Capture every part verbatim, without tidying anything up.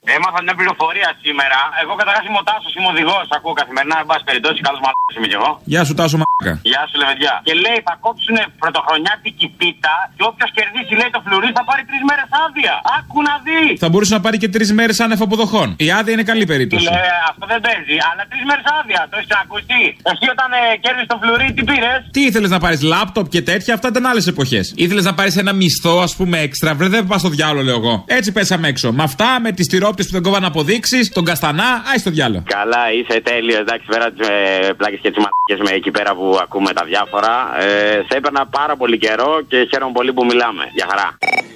Έμαθα μια πληροφορία σήμερα. Εγώ καταρχάς είμαι ο Τάσος, είμαι οδηγός. Ακούω καθημερινά, εν πάση περιπτώσει, καλός μαλάκας είμαι κι εγώ. Γεια σου, Τάσο μαλάκα. Γεια σου, λεβεδιά. Και λέει θα κόψουν πρωτοχρονιάτικη πίτα και όποιος κερδίσει, λέει, το φλουρί θα πάρει τρεις μέρες άδεια. Άκου να δει. Θα μπορούσε να πάρει και τρεις μέρες άνευ αποδοχών. Η άδεια είναι καλή περίπτωση. Λέει, αυτό δεν παίζει, αλλά τρεις μέρες άδεια. Το έχεις ακούσει. Εσύ όταν ε, κέρδισες το φλουρί, τι πήρες? Τι ήθελες να πάρεις, λάπτοπ και τέτοια, αυτά ήταν άλλες εποχές. Ήθελες να πάρεις ένα μισθό, ας πούμε, έξτρα. Βρε, δεν πας στο διάλογο, λέω εγώ. Έτσι πέσαμε έξω. Με αυτά, με τις τυρόπιτες που δεν κόβαν αποδείξεις, τον καστανά, άι στο διάλογο. Καλά, είσαι τέλειο, εντάξει, πέρα τις ε, πλάκες και τις μαλακές με εκεί πέρα που ακούμε τα διάφορα. Ε, σε έπαιρνα πάρα πολύ καιρό και χαίρομαι πολύ που μιλάμε. Γεια χαρά.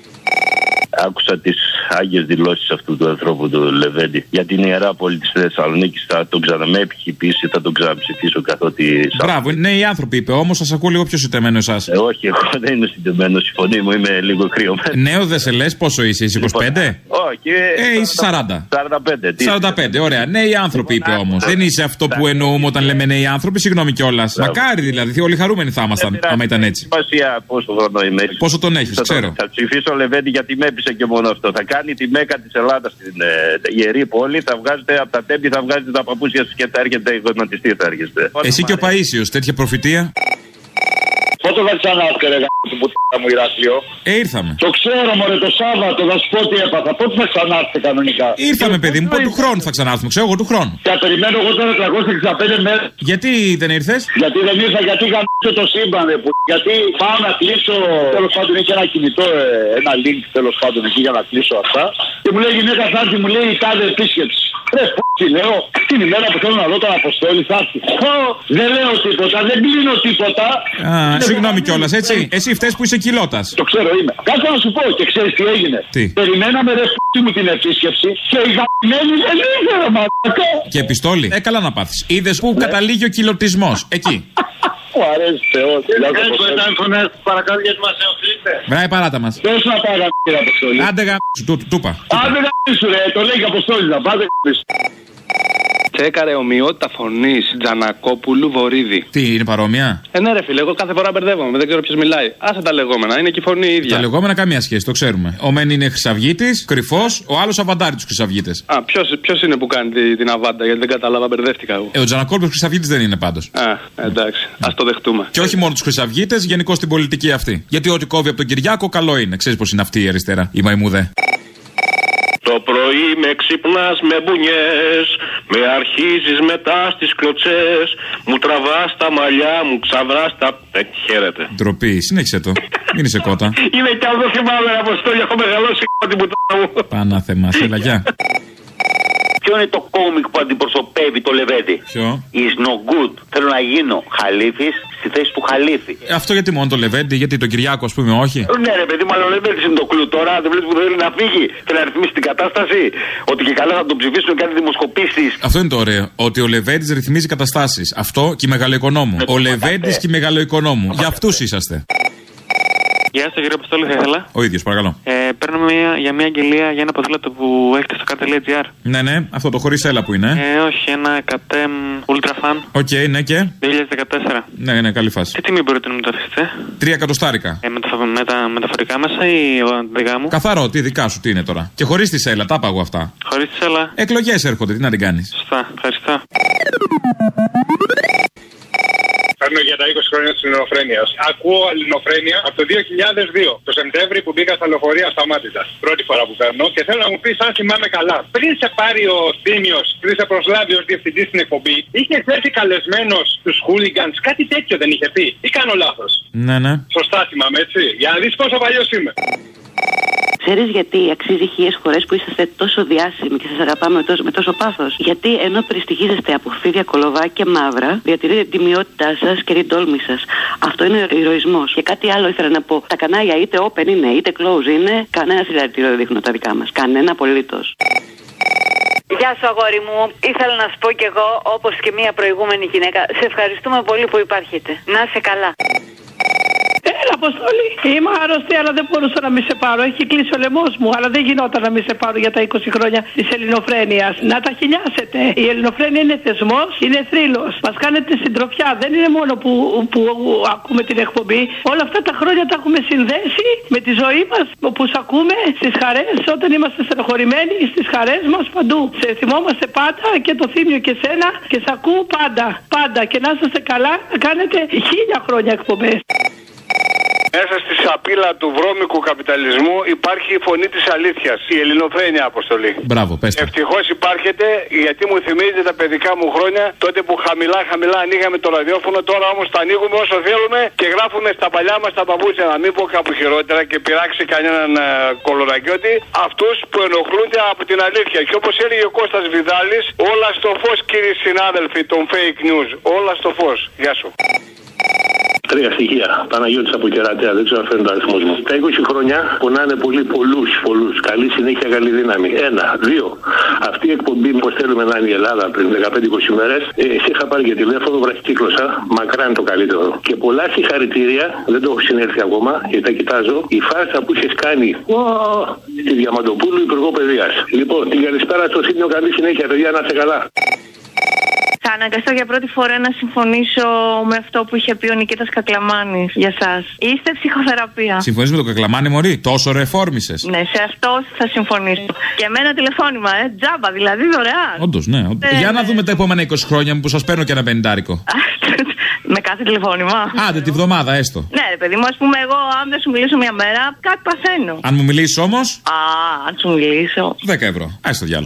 Άκουσα τις άγιες δηλώσεις αυτού του ανθρώπου του Λεβέντη για την Ιερά Πόλη της Θεσσαλονίκης. Θα τον ξαναμέπιχει, θα τον ξαναψηφίσω καθότι. Μπράβο, είναι νέοι άνθρωποι, είπε. Όμως σας ακούω λίγο πιο συντεμένο εσάς. Ε, όχι, εγώ δεν είμαι συντεμένος. Η φωνή μου είμαι λίγο κρυωμένη. Νέο δεν σε λες, πόσο είσαι, είσαι είκοσι πέντε? Όχι. Ε, είσαι σαράντα. σαράντα πέντε. σαράντα πέντε, ωραία. Νέοι άνθρωποι, είπε όμως. Δεν είσαι αυτό που εννοούμε όταν λέμε νέοι άνθρωποι, συγγνώμη κιόλας. Μακάρι δηλαδή, όλοι χαρούμενοι θα ήμασταν, άμα ήταν έτσι. Πόσο τον έχεις, ξέρω. Θα ψηφίσω Λεβέντη γιατί με έπεισε και μόνο αυτό. Θα κάνει τη Μέκα της Ελλάδας στην ε, ιερή πόλη, θα βγάζετε από τα τέμπη, θα βγάζετε τα παπούτσια σας και θα έρχεται γονατιστή, θα έρχεστε. Εσύ και ο Παΐσιος, τέτοια προφητεία. Πότε θα ξανάρθετε, ρε γάμο του πουτά μου, Ηράκλειο? Ε, ήρθαμε. Το ξέρω, μωρέ, το Σάββατο, θα σου πω τι έπαθα. Πότε θα ξανάρθετε κανονικά? Ήρθαμε, παιδί μου, πότε του χρόνου θα ξανάρθουμε, ξέρω εγώ του χρόνου. Θα περιμένω εγώ τώρα τριακόσιες εξήντα πέντε μέρες. Γιατί δεν ήρθες? Γιατί δεν ήρθα, γιατί γαμίσω το σύμπαν, ρε που. Γιατί πάω να κλείσω. Τέλος πάντων, είχε ένα κινητό, ένα link τέλος πάντων εκεί για να κλείσω αυτά. Και μου λέει η γυναίκα θα έρθει, μου λέει η τάδε επίσκεψη. Ρε τι λέω, την ημέρα που θέλω να δω τον Αποστόλη θα έρθει. Δεν λέω τίποτα, δεν κλείνω τίποτα. Α, συγγνώμη κιόλας, έτσι. Εσύ φταίς που είσαι κοιλώτας. Το ξέρω, είμαι. Κάτσε να σου πω και ξέρεις τι έγινε. Τι? Περιμέναμε ρε f***η μου την επίσκεψη και η γαμμένη δεν ήθελε μαλάκα. Και επιστόλη. Ε, καλά να πάθεις. Είδες που καταλήγει ο κοιλωτισμός. Εκεί. Μου αρέσει Θεός. Παρακαλώ γιατί μας ενοχλείτε. Βράει παράτα μας. Δώσου να πάει γαμμένη Αποστόλη. Άντε γαμίσου, του είπα. Άντε γαμίσου ρε, το λέει και Αποστόλη να πάτε γαμίσου. Τσέκαρε ομοιότητα φωνής Τζανακόπουλου Βορίδη. Τι, είναι παρόμοια? Ε, ναι, ρε φίλε, εγώ κάθε φορά μπερδεύομαι, δεν ξέρω ποιος μιλάει. Άσε τα λεγόμενα, είναι και η φωνή η ίδια. Τα λεγόμενα καμία σχέση, το ξέρουμε. Ο μεν είναι χρυσαυγίτης, κρυφός, ο άλλος αβαντάρει τους χρυσαυγίτες. Α, ποιος, ποιος είναι που κάνει την, την αβάντα, γιατί δεν κατάλαβα, μπερδεύτηκα εγώ. Ε, ο Τζανακόπουλος χρυσαυγίτης δεν είναι πάντως. Α, εντάξει, ας το δεχτούμε. Και όχι μόνο τους χρυσαυγίτες, γενικώς την πολιτική αυτή. Γιατί ό,τι κόβει από τον Κυριάκο, καλό είναι. Ξέρεις πως είναι αυτή η αριστερά, η μαϊμούδε. Το πρωί με ξυπνάς με μπουνιές, με αρχίζεις μετά στις κλωτσές, μου τραβάς τα μαλλιά, μου ξαβράς τα... Ε, χαίρετε. Ντροπή, συνέχισε το. Μην είσαι κότα. Είναι κι αυτό θυμάμαι, Αποστόλη, έχω μεγαλώσει την πουτάνα μου. Πανάθεμα, έλα, γεια. Ποιο είναι το κόμικ που αντιπροσωπεύει το Λεβέντη? Ποιο? Is no good. Θέλω να γίνω χαλίφης στη θέση του χαλίφη. Ε, αυτό γιατί μόνο το Λεβέντη, γιατί τον Κυριάκο, ας πούμε, όχι. Ναι, ρε παιδί, μάλλον ο Λεβέντης είναι το κλου τώρα. Δεν βλέπεις που θέλει να φύγει. Θέλει να ρυθμίσει την κατάσταση. Ότι και καλά θα τον ψηφίσουν και κάνει δημοσκοπήσεις. Αυτό είναι το ωραίο. Ότι ο Λεβέντης ρυθμίζει καταστάσεις. Αυτό και η μεγαλοοικονόμου. Ο Λεβέντης και η μεγαλοοικονόμου. Για αυτούς είσαστε. Γεια σας κύριε Αποστόλη, θα ήθελα. Ο ίδιος, παρακαλώ. Ε, παίρνω μια, για μια αγγελία για ένα ποδήλατο που έχετε στο car.gr. Ναι, ναι, αυτό το χωρίς έλα που είναι. Ε, όχι, ένα κατέμ Ultra Fan. Οκ, okay, ναι και. δύο χιλιάδες δεκατέσσερα. Ναι, ναι, καλή φάση. Τι τιμή μπορείτε να μου το αφήσετε? Τρία εκατοστάρικα. Ε, με, τα, με τα μεταφορικά μέσα ή δικά μου? Καθαρό, τι δικά σου, τι είναι τώρα. Και χωρίς τη σέλα, τα πάγω αυτά. Χωρίς τη σέλα. Εκλογές έρχονται, τι να την κάνεις. Σωστά, ευχαριστώ. Παίρνω για τα είκοσι χρόνια της Ελληνοφρένειας. Ακούω Ελληνοφρένεια από το δύο χιλιάδες δύο. Το Σεπτέμβρη που μπήκα στα λεωφορεία Σταμάτητας. Πρώτη φορά που παίρνω και θέλω να μου πεις αν θυμάμαι καλά. Πριν σε πάρει ο Θήμιος, πριν σε προσλάβει ως διευθυντής στην εκπομπή, είχε έρθει καλεσμένος στους χούλιγκανς, κάτι τέτοιο δεν είχε πει? Ή κάνω λάθος? Ναι, ναι. Σωστά θυμάμαι, έτσι. Για να δεις πόσο παλιός είμαι. Ξέρεις γιατί αξίζει χίλιες φορές που είσαστε τόσο διάσημοι και σας αγαπάμε με τόσο, με τόσο πάθος? Γιατί ενώ περιστοιχίζεστε από φίδια, κολοβά και μαύρα, διατηρείτε την τιμιότητά σας και την τόλμη σας. Αυτό είναι ηρωισμός. Και κάτι άλλο ήθελα να πω. Τα κανάλια είτε open είναι είτε close είναι, κανένα συλλαλητήριο δεν δείχνω τα δικά μας. Κανένα απολύτως. Γεια σου αγόρι μου, ήθελα να σου πω κι εγώ, όπως και μία προηγούμενη γυναίκα, σε ευχαριστούμε πολύ που υπάρχετε. Να είσαι καλά. Έλα Αποστόλη, είμαι άρρωστη, αλλά δεν μπορούσα να μην σε πάρω. Έχει κλείσει ο λαιμός μου, αλλά δεν γινόταν να μην σε πάρω για τα είκοσι χρόνια της ελληνοφρένειας. Να τα χιλιάσετε. Η ελληνοφρένεια είναι θεσμός, είναι θρύλος. Μας κάνετε συντροφιά. Δεν είναι μόνο που, που ακούμε την εκπομπή. Όλα αυτά τα χρόνια τα έχουμε συνδέσει με τη ζωή μας, που σ' ακούμε στις χαρές, όταν είμαστε στενοχωρημένοι, στις χαρές μας παντού. Σε θυμόμαστε πάντα και το Θήμιο και σένα και σ' ακούω πάντα. Πάντα. Και να είστε καλά, να κάνετε χίλια χρόνια εκπομπές. Μέσα στη σαπίλα του βρώμικου καπιταλισμού υπάρχει η φωνή της αλήθειας, η ελληνοφρένεια, Αποστολή. Μπράβο, πες το. Ευτυχώς υπάρχετε, γιατί μου θυμίζει τα παιδικά μου χρόνια, τότε που χαμηλά χαμηλά ανοίγαμε το ραδιόφωνο, τώρα όμως το ανοίγουμε όσο θέλουμε και γράφουμε στα παλιά μας τα παπούτσια, να μην πω κάπου χειρότερα και πειράξει κανέναν uh, κολορακιώτη, αυτούς που ενοχλούνται από την αλήθεια. Και όπως έλεγε ο Κώστας Βιδάλης, όλα στο φως, κύριοι συνάδελφοι των fake news, όλα στο φως. Γεια σου. Τρία στοιχεία. Παναγιώτης από Κερατέα, δεν ξέρω αν φαίνεται ο αριθμός μου. Τα είκοσι χρόνια πονάνε πολύ, πολλούς, πολλούς. Καλή συνέχεια, καλή δύναμη. Ένα. Δύο. Αυτή η εκπομπή, πώς θέλουμε να είναι η Ελλάδα πριν δεκαπέντε είκοσι μέρες, ε, σε είχα πάρει για τηλέφωνο, βραχικύκλωσα. Μακράν το καλύτερο. Και πολλά συγχαρητήρια, δεν το έχω συνέλθει ακόμα, γιατί τα κοιτάζω. Η φάρσα που είχε κάνει ο, στη Διαμαντοπούλου, Υπουργό Παιδείας. Λοιπόν, την καλησπέρα στο Θήμιο, καλή συνέχεια, παιδιά, να είστε καλά. Θα αναγκαστώ για πρώτη φορά να συμφωνήσω με αυτό που είχε πει ο Νικήτας Κακλαμάνης για σας. Είστε ψυχοθεραπεία. Συμφωνείς με τον Κακλαμάνη, μωρή? Τόσο ρεφόρμησες. Ναι, σε αυτό θα συμφωνήσω. Και με ένα τηλεφώνημα, ε, τζάμπα, δηλαδή δωρεάν. Όντως, ναι. Όντως. Ε, για να δούμε τα επόμενα είκοσι χρόνια που σας παίρνω και ένα πενηντάρικο. Με κάθε τηλεφώνημα. Άντε, τη βδομάδα έστω. Ναι, ρε παιδί μου, ας πούμε, εγώ αν δεν σου μιλήσω μια μέρα, κάτι παθαίνω. Αν μου μιλήσεις όμως. Α, αν σου μιλήσω. δέκα ευρώ. Άστο διάλο.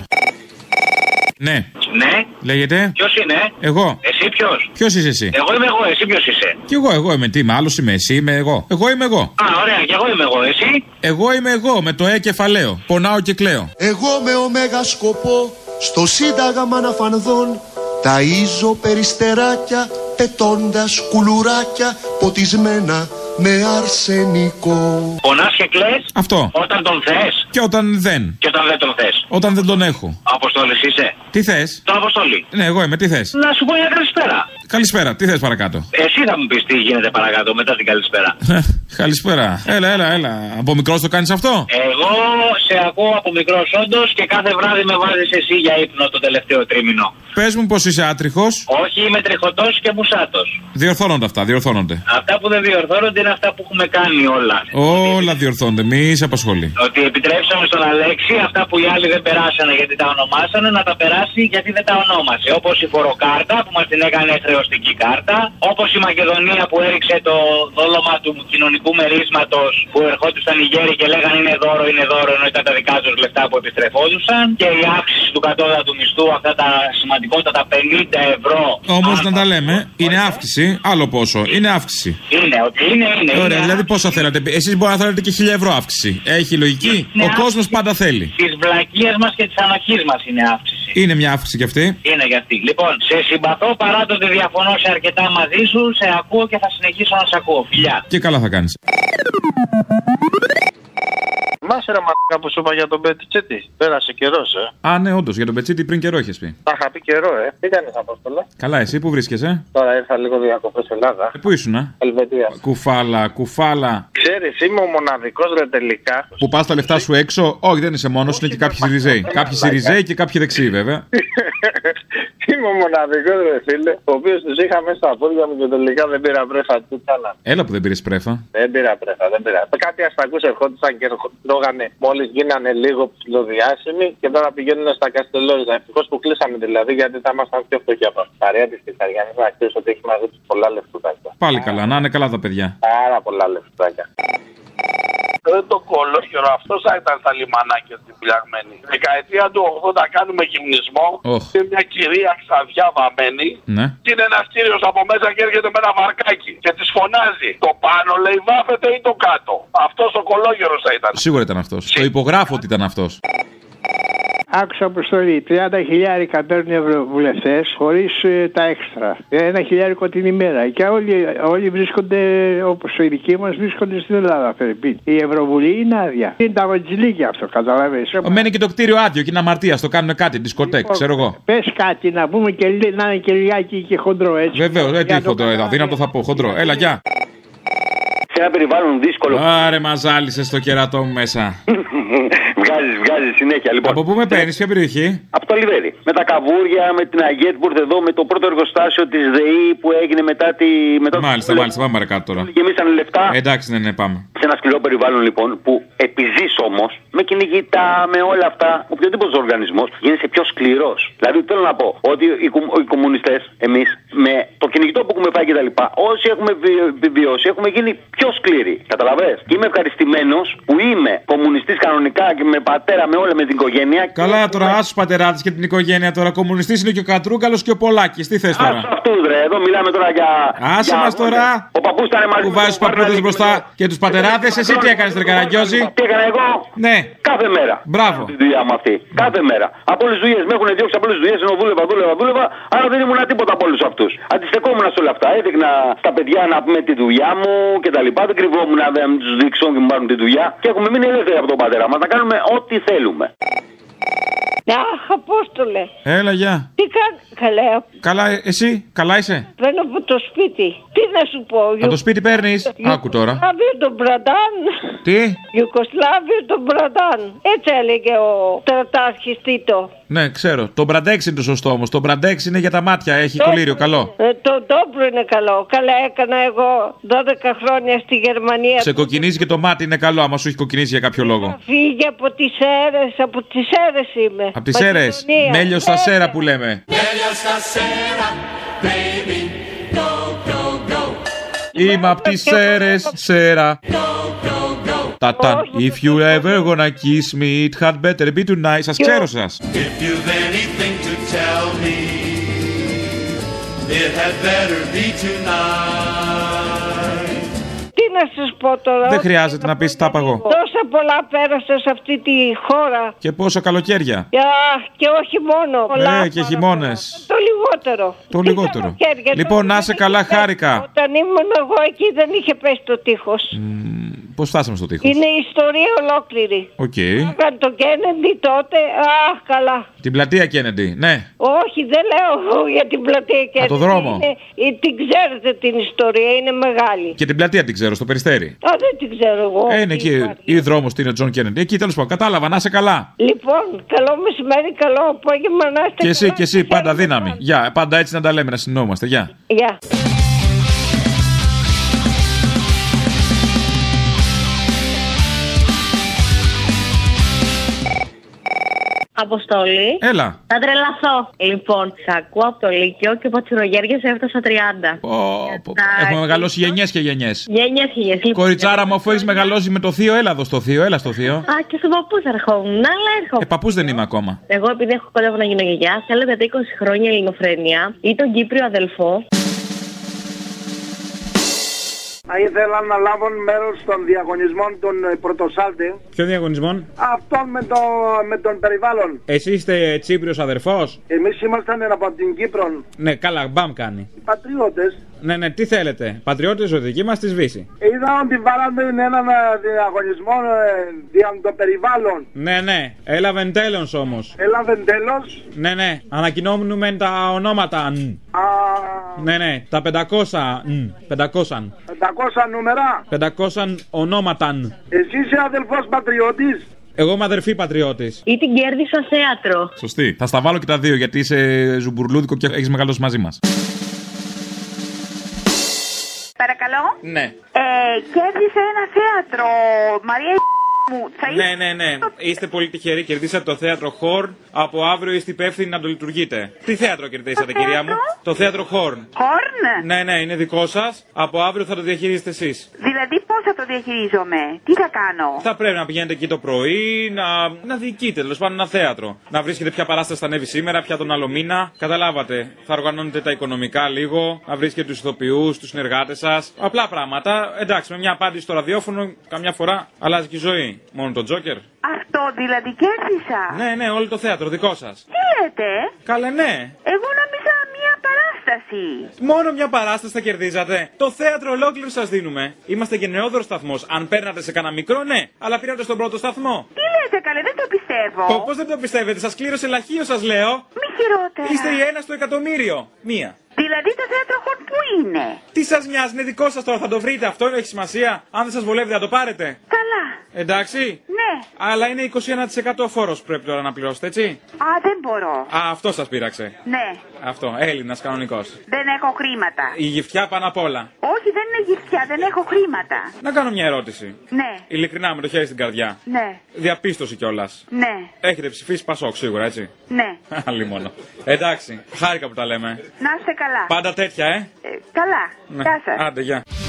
Ναι. Ναι. Λέγεται. Ποιος είναι? Εγώ. Εσύ ποιος? Ποιος είσαι εσύ? Εγώ είμαι εγώ, εσύ ποιος είσαι? Κι εγώ, εγώ είμαι. Τι είμαι, άλλος είμαι, εσύ είμαι εγώ. Εγώ είμαι εγώ. Α, ωραία, κι εγώ είμαι εγώ, εσύ? Εγώ είμαι εγώ, με το ε κεφαλαίο. Πονάω και κλαίω. Εγώ με ωμέγα σκοπό, στο σύνταγμα να φανδών, ταΐζω περιστεράκια, πετώντας κουλουράκια, ποτισμένα με αρσενικό. Πονάς και κλαις? Αυτό. Όταν τον θες? Και όταν δεν. Και όταν δεν τον θες? Όταν δεν τον έχω. Αποστόλης είσαι? Τι θες? Το Αποστόλη. Ναι, εγώ είμαι, τι θες? Να σου πω μια καλησπέρα. Καλησπέρα, τι θες παρακάτω? Εσύ θα μου πεις τι γίνεται παρακάτω μετά την καλησπέρα. Καλησπέρα. Έλα, έλα, έλα. Από μικρός το κάνεις αυτό? Εγώ σε ακούω από μικρός όντως και κάθε βράδυ με βάζεις εσύ για ύπνο το τελευταίο τρίμηνο. Πες μου πως είσαι άτριχος. Όχι, είμαι τριχωτός και μουσάτος. Διορθώνονται αυτά, διορθώνονται. Αυτά που δεν διορθώνονται είναι αυτά που έχουμε κάνει όλα. Όλα διορθώνονται, μη σε απασχολεί. Ότι επιτρέψαμε στον Αλέξη αυτά που οι άλλοι δεν περάσανε γιατί τα ονομάσανε να τα περάσει γιατί δεν τα ονόμασε. Όπως η φοροκάρτα που μας την έκανε χρεωστική κάρτα. Όπως η Μακεδονία που έριξε το δόλωμα του κοινωνικού μερίσματος που ερχόντουσαν οι γέροι και λέγανε είναι δώρο, είναι δώρο ενώ ήταν τα δικά τους λεφτά που επιστρεφόντουσαν. Και η αύξηση του κατώτατου μισθού, αυτά τα σημαντικότατα πενήντα ευρώ. Όμως να τα λέμε, είναι αύξηση. Άλλο πόσο, είναι αύξηση. Είναι, ότι είναι, είναι. Ωραία, είναι δηλαδή πόσα θέλατε. Εσείς μπορεί να θέλετε και χίλια ευρώ αύξηση. Έχει λογική. Είναι Ο κόσμος πάντα θέλει. Της βλακίας μας και της ανοχής μας είναι αύξηση. Είναι μια αύξηση κι αυτή. Είναι κι αυτή. Λοιπόν, σε συμπαθώ παρά το ότι διαφωνώ σε αρκετά μαζί σου, σε ακούω και θα συνεχίσω να σε ακούω. Φιλιά. Και καλά θα κάνεις. Μάσε ρε μαλάκα που σου είπα για τον Πετσίτη. Πέρασε καιρός, ε. Α, ναι, όντως, για τον Πετσίτη πριν καιρό έχεις πει. Τα είχα πει καιρό, ε. Τι κάνεις, Απόστολα? Καλά, εσύ που βρίσκεσαι? Τώρα ήρθα λίγο διακοπές Ελλάδα. Ε, πού ήσουν, ε? Ελβετία. Κουφάλα, κουφάλα. Ξέρεις, είμαι ο μοναδικός ρε τελικά. Που πας τα λεφτά σου έξω? Όχι, δεν είσαι μόνος, είναι και κάποιοι Σιριζέοι. Κάποιοι Σιριζέοι και κάποιοι δεξιοί, βέβαια. Είμαι ο μοναδικός ρε φίλε, ο οποίος τους είχα μέσα στα πόδια μου και τελικά δεν πήρα πρέφα. Τι κάνανε? Έλα που δεν πήρες πρέφα. Δεν πήρα πρέφα, δεν πήρα. Κάτι αστακούς ερχόντουσαν και τρώγανε μόλις γίνανε λίγο ψηλοδιάσημοι και τώρα πηγαίνουν στα Καστελόριζα. Ευτυχώς που κλείσαμε δηλαδή γιατί θα ήμασταν πιο φτωχοί από αυτή. Παρέα της Κυριακής να ξέρεις ότι έχει μαζί τους πολλά λεφτούτάκια. Πάλι καλά, να είναι καλά τα παιδιά. Πάρα πολλά λεφτούτάκια. Δεν το κολόγερο, αυτός θα ήταν στα λιμανάκια στην Πυλιαγμένη. Δεκαετία του ογδόντα κάνουμε γυμνισμό. Oh. Και μια κυρία ξαδιά βαμμένη. Ναι. Και είναι ένας κύριος από μέσα και έρχεται με ένα βαρκάκι. Και της φωνάζει. Το πάνω λέει βάφεται ή το κάτω. Αυτός ο κολόγερος θα ήταν. Σίγουρα ήταν αυτός. Το υπογράφω ότι ήταν αυτός. Άκουσα αποστολή. τριάντα χιλιάρικα παίρνουν ευρωβουλευτές χωρίς ε, τα έξτρα. Ένα χιλιάρικο την ημέρα. Και όλοι, όλοι βρίσκονται, όπως οι δικοί μας, βρίσκονται στην Ελλάδα. Φερρυπίν. Η Ευρωβουλή είναι άδεια. Είναι τα βατζιλίκια αυτό, καταλαβαίνεις. Μένει και το κτίριο άδειο και είναι αμαρτία. Το κάνουν κάτι, δισκοτέκ, λοιπόν, ξέρω εγώ. Πες κάτι να πούμε και να είναι και λιγάκι και χοντρό έτσι. Βεβαίως, έτσι χοντρό. Αδύνατο θα πω, χοντρό. Έλα, γεια. σε ένα περιβάλλον δύσκολο. Άρε, μα ζάλισε το κερατό μου μέσα. Βγάζει, βγάζει συνέχεια λοιπόν. Από πού με παίρνει, ποια περιοχή? Από το Λιβέρι. Με τα καβούρια, με την Αγέτ που ήρθε εδώ, με το πρώτο εργοστάσιο τη ΔΕΗ που έγινε μετά τη. Μετά μάλιστα, το... μάλιστα, πάμε παρακάτω τώρα. Γεμίσανε λεφτά. Εντάξει, ναι, ναι, πάμε. Σε ένα σκληρό περιβάλλον λοιπόν που επιζεί όμω με κυνηγητά, με όλα αυτά, οποιοδήποτε οργανισμό γίνεσαι πιο σκληρό. Δηλαδή θέλω να πω ότι οι, κου... οι κομμουνιστέ, εμεί, με το κυνηγητό που έχουμε φάει κτλ., όσοι έχουμε βιώσει, έχουμε γίνει πιο σκληροί. Καταλαβες? Και είμαι ευχαριστημένο που είμαι κομμουνιστή κανονικά και με πατέρα, με όλα, με την οικογένεια. Καλά, και... τώρα άσου πατεράδε και την οικογένεια τώρα. Κομμουνιστή είναι και ο Κατρούγκαλο και ο Πολάκης. Τι θες τώρα? Άσου αυτού, ρε. Εδώ μιλάμε τώρα για. Άσε για... μα τώρα. Ο παππού ήταν μαζί. Που βάζει του παππούδε μπροστά και του πατεράδε. Εσύ τι έκανε, Τρε Καραγκιόζη? Τι έκανα εγώ? Ναι. Κάθε μέρα. Μπράβο. Τη δουλειά μου αυτή. Κάθε μέρα. Από όλε τι δουλειέ με έχουν διώξει από όλε τι δουλειέ ενώ δούλευα, δούλευα, δούλευα. Άρα δεν ήμουν τίποτα από όλου αυτού. Αντιστεκόμουν σε όλα αυτά. Έδειχνα στα παιδιά να πούμε τη δουλειά μου κτλ. Δεν κρυβόμουν να του δείξω και μου πάρουν τη δουλειά. Και έχουμε μείνει ελεύθεροι από τον πατέρα μα να κάνουμε ό,τι θέλουμε. Αχ, Απόστολε. Έλα, γεια. Τι κάνει, καλά. Καλά, εσύ, καλά είσαι? Παίρνω από το σπίτι. Τι να σου πω. Από το σπίτι παίρνεις. Άκου τώρα. Ιουκοσλάβιο τον Μπραντάν. Τι? Ιουκοσλάβιο τον Μπραντάν. Έτσι έλεγε ο στρατάρχης Τίτο. Ναι, ξέρω. Το μπραντέξ είναι το σωστό όμως. Το μπραντέξ είναι για τα μάτια. Έχει το... κολλήριο, καλό. Ε, το ντόπλο είναι καλό. Καλά έκανα εγώ δώδεκα χρόνια στη Γερμανία. Σε κοκκινίζει και το μάτι είναι καλό, άμα σου έχει κοκκινίσει για κάποιο λόγο. Φύγε από τις αίρες. Από τις αίρες είμαι. Από τις αίρες. Μέλιο στα σέρα που λέμε. Μέλιο στα σέρα, baby, go, go, go. Είμαι απ' τις αίρες, σέρα. Ταταν, if you ever gonna kiss me, it had better be tonight. Σας ξέρω σας. If you've anything to tell me, it had better be tonight. Τι να σας πω τώρα. Δεν χρειάζεται να πεις τα παγώ. Τόσα πολλά πέρασα σε αυτή τη χώρα. Και πόσα καλοκαίρια. Αχ, και όχι μόνο. Πολλά ναι, και χειμώνες. Το λιγότερο. Το λιγότερο. Λοιπόν, να είσαι καλά, χάρηκα. Όταν ήμουν εγώ εκεί δεν είχε πέσει το τείχος. Mm, πώς φτάσαμε στο τείχος? Είναι η ιστορία ολόκληρη. Οκ. Okay. Έκανε το Κένεντι τότε. Αχ, καλά. Την πλατεία Κένεντι, ναι. Όχι, δεν λέω για την πλατεία Κένεντι. Α, το δρόμο. Είναι, την ξέρετε την ιστορία, είναι μεγάλη. Και την πλατεία την ξέρω, στο Περιστέρι. Α, δεν την ξέρω εγώ. Ε, είναι εκεί. Ή δρόμος είναι Τζον Κένεντι. Εκεί τέλος πάντων. Κατάλαβα, να είσαι καλά. Λοιπόν, καλό μεσημέρι, καλό απόγευμα, να είστε και εσύ, και εσύ, πάντα δύναμη. Γεια, πάντα έτσι να τα λέμε, να συνεννοούμαστε. Γεια. Γεια. Αποστόλη. Έλα. Θα τρελαθώ. Λοιπόν, θα ακούω από το Λύκειο και από Τσιρογέργες έφτασα τριάντα. Oh, τα... Έχουμε μεγαλώσει γενιές και γενιές. Γενιές και γενιές. Κοριτσάρα μου, αφού έχεις μεγαλώσει με το θείο, έλα εδώ στο θείο, έλα στο θείο. Α, και στο παππούς ερχόμουν, αλλά έρχομαι. Ε, παππούς δεν είμαι ακόμα. Εγώ επειδή έχω κοντά να γίνω γιαγιά, θέλω για τα είκοσι χρόνια ελληνοφρένεια ή τον Κύπριο αδελφό. Ήθελα να λάβουν μέρος των διαγωνισμών των Πρωτοσάλτη. Ποιον διαγωνισμών? Αυτόν με, το, με τον περιβάλλον. Εσύ είστε Τσίπριος αδερφός? Εμείς ήμασταν από την Κύπρο. Ναι, καλά, μπαμ κάνει. Οι πατριώτες. Ναι, ναι, τι θέλετε. Πατριώτες οδηγοί μας στη Σβήση. Είδα ότι βάλαμε έναν διαγωνισμό για το περιβάλλον. Ναι, ναι, έλαβεν τέλος όμως. Έλαβεν τέλος. Ναι, ναι, ανακοινώνουμε τα ονόματα. Α... Ναι, ναι, τα πεντακόσια. πεντακόσια. πεντακόσια νούμερα. πεντακόσια ονόματα. Εσύ είσαι αδελφός πατριώτης. Εγώ είμαι αδερφή πατριώτης. Ή την κέρδισα θέατρο. Σωστή. Θα στα βάλω και τα δύο γιατί είσαι ζουμπουρλούδικο και έχεις μεγαλώσει μαζί μας. Παρακαλώ. Ναι. Ε, κέρδισε ένα θέατρο, Μαρία μου. Θα ναι, ναι, ναι. Είστε πολύ τυχεροί. Κερδίσατε το θέατρο Horn. Από αύριο είστε υπεύθυνοι να το λειτουργείτε. Τι θέατρο κερδίσατε, το κυρία θέατρο? μου? Το θέατρο Horn. Horn? Ναι, ναι, είναι δικό σας. Από αύριο θα το διαχειρίζετε εσείς. Δηλαδή πώς θα το διαχειρίζομαι, τι θα κάνω? Θα πρέπει να πηγαίνετε εκεί το πρωί, να, να διοικείτε τέλος πάντων ένα θέατρο. Να βρίσκετε ποια παράσταση θα ανέβει σήμερα, ποια τον άλλο μήνα. Καταλάβατε. Θα οργανώνετε τα οικονομικά λίγο, να βρίσκετε τους ηθοποιούς, τους συνεργάτες σας. Απλά πράγματα. Εντάξει, με μια απάντηση στο ραδιόφωνο, καμιά φορά αλλάζει και η ζωή. Μόνο το Τζόκερ. Αυτό δηλαδή κέρδισα. Ναι, ναι, όλο το θέατρο δικό σας. Τι λέτε? Καλέ, ναι. Εγώ νόμιζα μια παράσταση. Μόνο μια παράσταση θα κερδίζατε. Το θέατρο ολόκληρο σας δίνουμε. Είμαστε και νεόδωρος σταθμός. Αν παίρνατε σε κανένα μικρό, ναι. Αλλά πήρατε στον πρώτο σταθμό. Τι λέτε? είσαι καλέ, δεν το πιστεύω. Πώς δεν το πιστεύετε, σας κλήρωσε λαχείο, σας λέω. Μη χειρότερα. Είστε η ένα στο εκατομμύριο. Μία. Δηλαδή το θέατρο χορ που είναι. Τι σας νοιάζει, είναι δικό σας τώρα, θα το βρείτε, αυτό έχει σημασία. Αν δεν σας βολεύει, θα το πάρετε. Καλά. Εντάξει. Ναι. Αλλά είναι είκοσι ένα τοις εκατό φόρος που πρέπει τώρα να πληρώσετε, έτσι. Α, δεν μπορώ. Α, αυτό σας πείραξε. Ναι. Αυτό, Έλληνας κανονικός. Δεν έχω χρήματα. Η γυφτιά πάνω απ' όλα. Όχι, δεν είναι γυφτιά, δεν έχω χρήματα. Να κάνω μια ερώτηση. Ναι. Ειλικρινά, με το χέρι στην καρδιά. Ναι. Διαπίστωση κιόλας. Ναι. Έχετε ψηφίσει Πασόκ σίγουρα, έτσι. Ναι. Άλλη μόνο. Εντάξει, χάρηκα που τα λέμε. Να είστε καλά. Πάντα τέτοια, ε. ε καλά. Ναι. Γεια σας. Άντε, γεια.